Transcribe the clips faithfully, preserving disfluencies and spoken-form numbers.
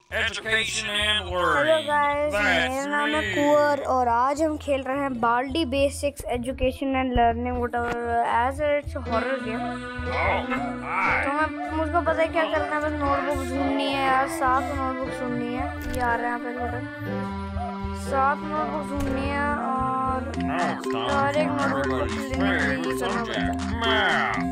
education and learning. Hello guys, मेरा नाम है कुंवर और आज हम खेल रहे हैं Baldi basics education and learning whatever as it's horror game. तो मैं मुझको पता है क्या करना है, बस नोटबुक ढूंढनी है यार, सात नोटबुक ढूंढनी है। ये आ रहा है यहाँ पे बटन, सात नोटबुक ढूंढनी है और हर एक नोटबुक को लेने के लिए करना पड़ता है।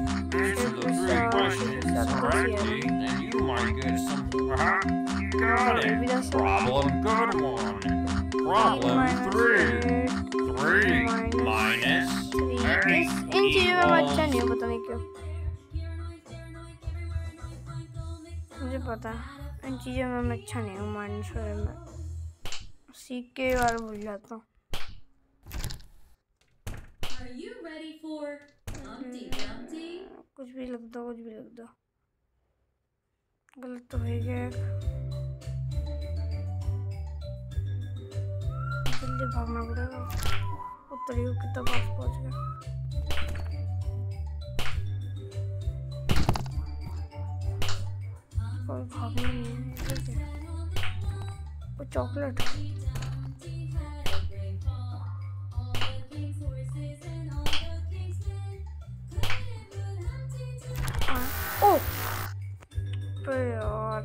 Got it. Problem good one. Problem three. Three minus eight इन चीजों में अच्छा नहीं है, पता नहीं क्यों। मुझे पता है इन चीजों में मैं अच्छा नहीं हूँ, माइनस में सीख के बार भूल जाता हूँ। कुछ भी लग दो, कुछ भी लग दो, गलत तो है क्या? जल्दी भागना पड़ेगा, उत्तरी को कितना पास पहुंच गया। कोई भागना नहीं है, वो चॉकलेट ओ यार,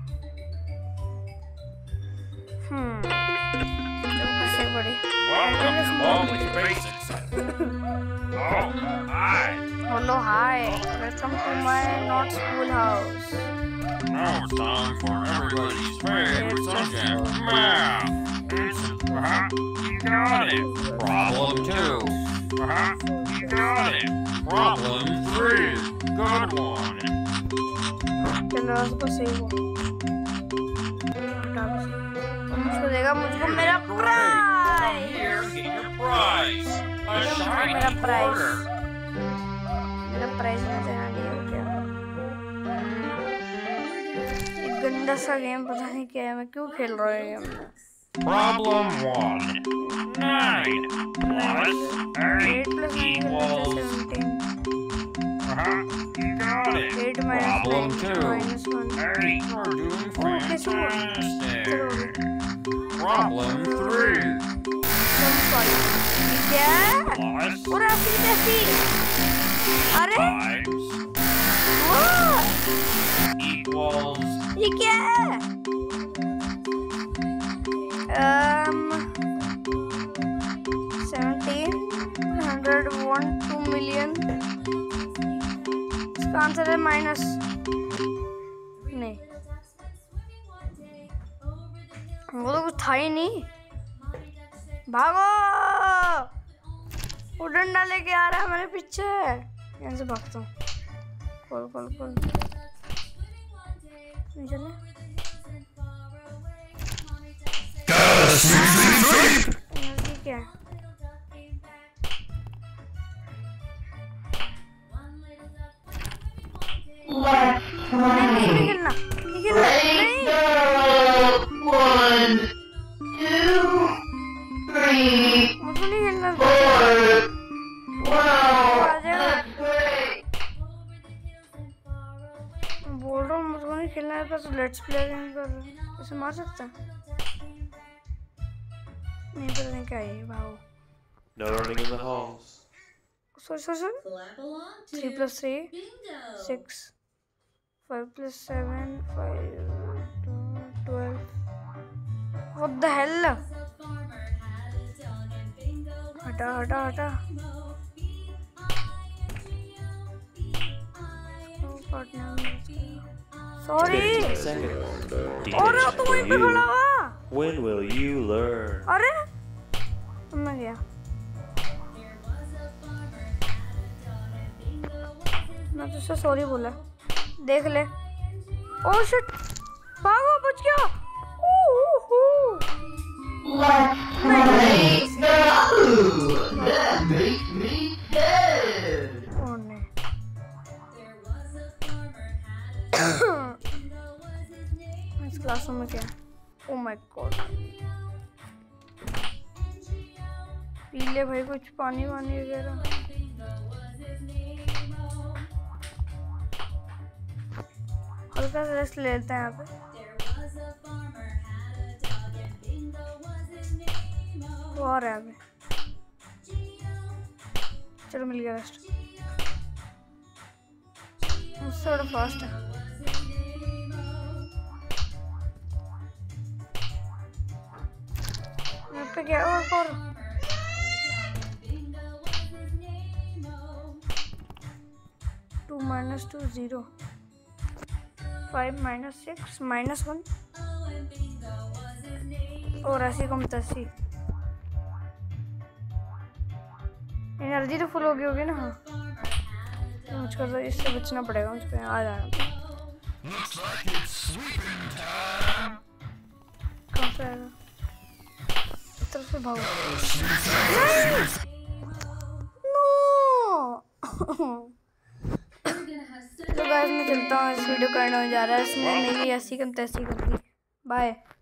हम्म कैसे बड़ी। Welcome to Baldi Basics. Oh, hi. Hello, hi. Welcome to my not school house. Now it's time for everybody's favorite subject, math. Uh-huh. You got it. Problem two. Uh-huh. You got it. Problem three. Good one. चलो उसको सही हो, मुझको देगा, मुझको मेरा prize, मेरा prize, मेरा प्राइज में देना नहीं हो क्या? एक गंदा सा गेम, पता नहीं क्या है, मैं क्यों खेल रहा हूँ गेम में। Problem one. Nine plus eight equals. Uh-huh. You got it. Eight minus Problem nine two. minus one. Hey, you're doing Oh, कैसे हुआ? fantastic. Problem three. क्या? Plus और आपकी कैसी? अरे times what? equals. ये क्या है? Um, seventeen, hundred, one, two million. इसका आंसर है माइनस नहीं, वो तो कुछ था ही नहीं। भागो, वो डंडा लेके आ रहा है मेरे पीछे, यहाँ से भागता हूँ। खोल खोल खोल, नहीं चले। एनर्जी क्या है? नहीं नहीं नहीं खेलना, नहीं खेलना, नहीं। One, two, three, मुझे नहीं खेलना। four. Wow, आ जाएगा। that's great. बोल रहा हूँ मुझको नहीं खेलना है, बस लेट्स प्ले गेम कर रहे हैं। उसे मार सकता है? नहीं पता नहीं क्या है, भागो। No running in the halls. Sorry sorry sorry. Three plus three six, five plus seven five, twelve. What the hell? हटा हटा हटा, सॉरी। fifteen seconds. अरे Damage तू for वहीं पे खड़ा you. हुआ। When will you learn? अरे मैं गया, मैं तुझसे सॉरी बोला, देख ले। ओह शिट, भागो, बच गया। Let's play Yahoo! That makes me dead. ओह नहीं, इस क्लासरूम में क्या है? ओह माय गॉड, पी ले भाई कुछ पानी वानी वगैरह। हल्का सा रेस्ट लेते हैं यहाँ पे। और है अभी। चलो मिल गया वेस्ट। मुझसे थोड़ा फास्ट है। यहाँ पे क्या और और two minus two zero, five minus six minus one और अस्सी कम तस्सी। एनर्जी तो फुल हो गई होगी ना। हाँ तो मुझको तो इससे बचना पड़ेगा, मुझको यहाँ आ जाना। कहाँ से आएगा? इस तरफ से भागो। तो गाइस मैं चलता हूँ, इस वीडियो करने जा रहा है इसने मेरी अस्सी कम तैसी कर दी। बाय।